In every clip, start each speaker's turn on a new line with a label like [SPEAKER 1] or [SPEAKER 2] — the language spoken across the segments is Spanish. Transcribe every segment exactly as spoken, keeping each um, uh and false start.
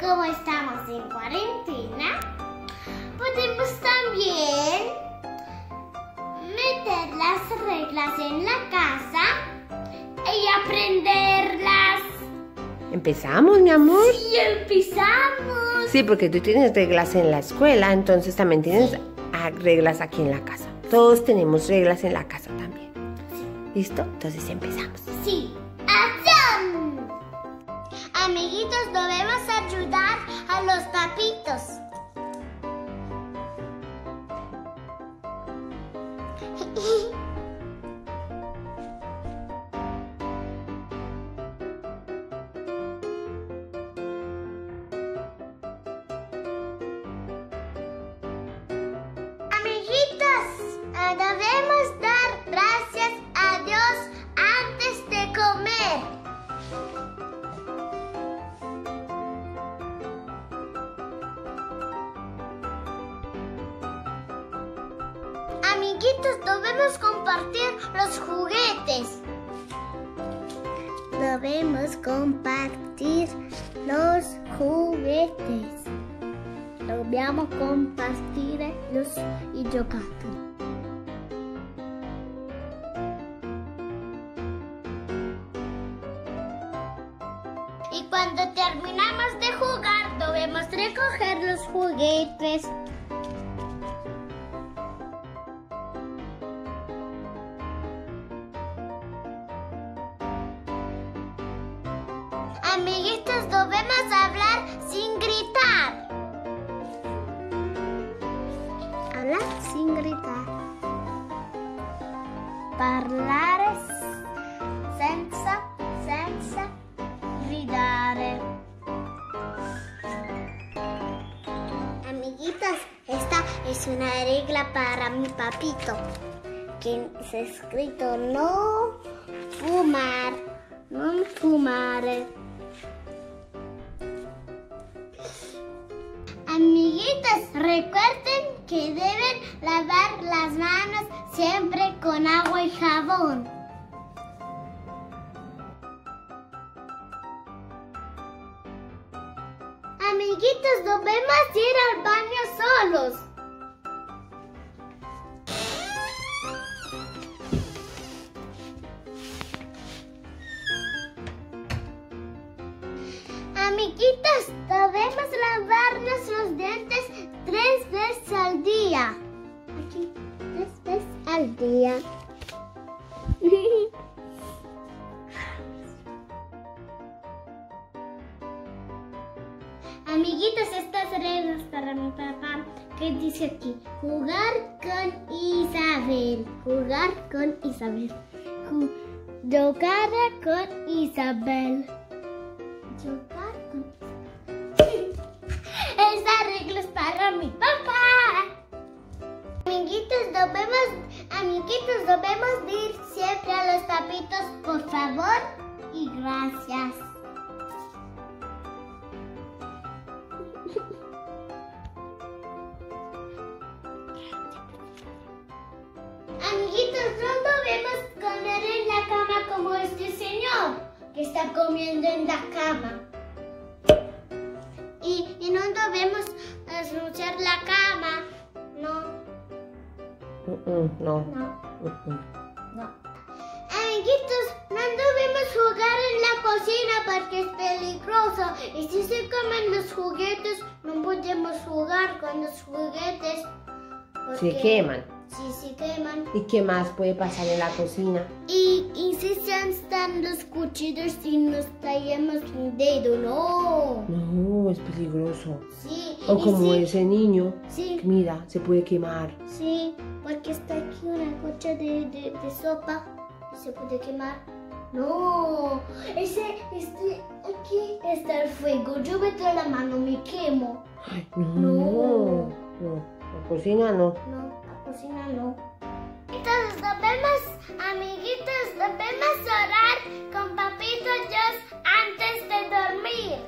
[SPEAKER 1] como estamos en cuarentena, podemos también meter las reglas en la casa y aprenderlas.
[SPEAKER 2] ¿Empezamos, mi amor?
[SPEAKER 1] Sí, empezamos.
[SPEAKER 2] Sí, porque tú tienes reglas en la escuela, entonces también tienes
[SPEAKER 1] Sí.
[SPEAKER 2] reglas aquí en la casa. Todos tenemos reglas en la casa también.
[SPEAKER 1] Sí.
[SPEAKER 2] ¿Listo? Entonces empezamos.
[SPEAKER 1] Sí. ¡Acción! Amiguitos, debemos ayudar a los papitos. Amiguitos, debemos dar gracias a Dios antes de comer. Amiguitos, debemos compartir los juguetes. Debemos compartir los juguetes. Dobbiamo compartire los i giocattoli. Y cuando terminamos de jugar, debemos recoger los juguetes. Amiguitos, debemos hablar sin gritar. Hablar sin gritar. Parlare senza, senza gridare. Amiguitos, esta es una regla para mi papito, que se ha escrito no fumar, non fumare. Amiguitos, recuerden que deben lavar las manos siempre con agua y jabón. Amiguitos, debemos ir al baño solos. Amiguitos, debemos lavarnos los dientes tres veces al día. Aquí, tres veces al día. Amiguitos, estas reglas para mi papá, que dice aquí, jugar con Isabel, jugar con Isabel, Ju jugar con Isabel. Jugar con Isabel. Esa regla es para mi papá. Amiguitos, debemos, amiguitos, debemos ir siempre a los papitos, por favor y gracias. Amiguitos, no debemos comer en la cama como este señor que está comiendo en la cama. Y, y no debemos ensuciar la cama. No.
[SPEAKER 2] Mm-mm, no.
[SPEAKER 1] No.
[SPEAKER 2] Mm-mm.
[SPEAKER 1] No. Amiguitos, no debemos jugar en la cocina porque es peligroso. Y si se comen los juguetes, no podemos jugar con los juguetes.
[SPEAKER 2] Se queman.
[SPEAKER 1] Sí, se queman.
[SPEAKER 2] ¿Y qué más puede pasar en la cocina?
[SPEAKER 1] Y, y si se están los cuchillos y nos tallamos un dedo, no.
[SPEAKER 2] No, es peligroso.
[SPEAKER 1] Sí.
[SPEAKER 2] O
[SPEAKER 1] y
[SPEAKER 2] como
[SPEAKER 1] sí,
[SPEAKER 2] ese niño.
[SPEAKER 1] Sí,
[SPEAKER 2] Mira, se puede quemar.
[SPEAKER 1] sí, porque está aquí una cocha de, de, de sopa y se puede quemar. No, ese, este, aquí está el fuego. Yo meto la mano, me quemo.
[SPEAKER 2] Ay, no.
[SPEAKER 1] No.
[SPEAKER 2] No, la cocina no.
[SPEAKER 1] No, la cocina no. Entonces debemos, amiguitos, debemos orar con Papito Dios antes de dormir.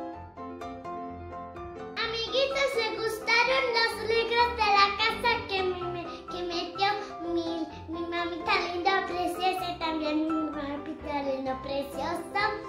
[SPEAKER 1] Amiguitos, ¿les gustaron las reglas de la casa que precioso.